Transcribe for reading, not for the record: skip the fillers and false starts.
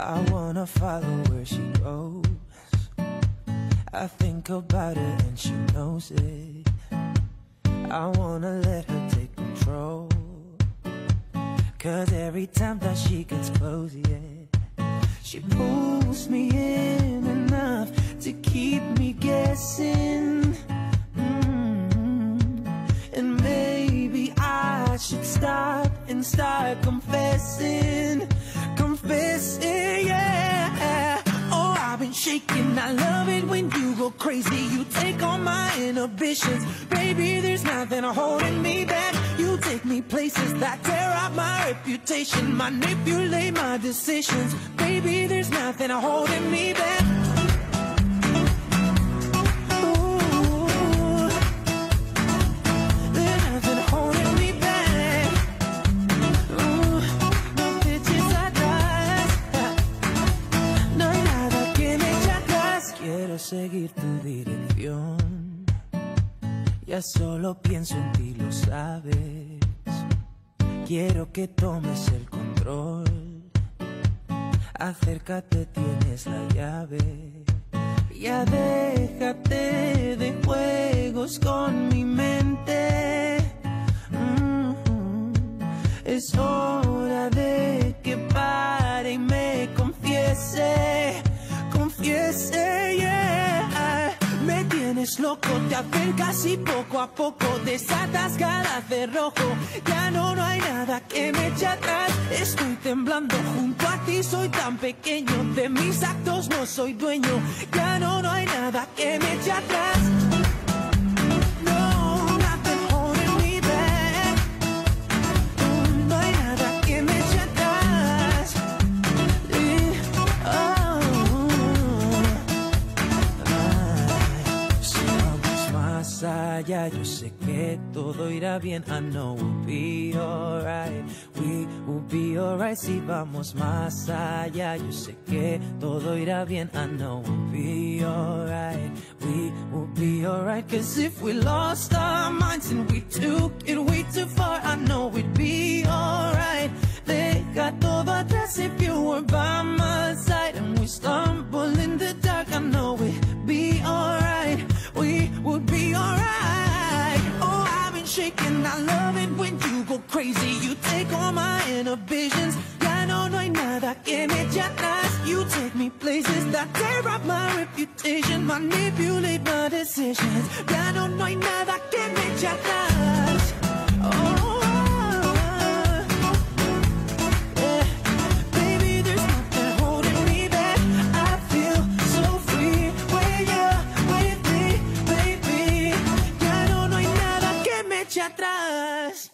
I wanna follow where she goes. I think about her and she knows it. I wanna let her take control, 'cause every time that she gets close, yeah, she pulls me in enough to keep me guessing. And maybe I should stop and start confessing. Confessing, yeah. Oh, I've been shaking. I love it when you go crazy. You take all my inhibitions. Baby, there's nothing holding me back. You take me places that tear up my reputation, manipulate my decisions. Baby, there's nothing holding me back. Seguir tu dirección, ya solo pienso en ti, lo sabes. Quiero que tomes el control. Acércate, tienes la llave. Ya déjate de juegos con mi mente. Es hora de que pare y me confiese. Confiese, yeah. Me tienes loco, te acercas y poco a poco desatas ganas de rojo. Ya no hay nada que me eche atrás. Estoy temblando junto a ti, soy tan pequeño. De mis actos no soy dueño. Ya no hay nada que me eche atrás. Ya yo sé que todo irá bien. I know we'll be alright. We will be alright. Si vamos más allá, yo sé que todo irá bien. I know we'll be alright. We will be alright. 'Cause if we lost our minds and we took it way too far, I know we'd be alright. Deja todo atrás if you were by my side and we stumble in the dark. I know we'd be alright. We would be alright. Oh, I've been shaking. I love it when you go crazy. You take all my inhibitions. Ya no hay nada que me eche atrás. You take me places that tear up my reputation, manipulate my decisions. Ya no hay nada que me eche atrás. Oh. Atrás.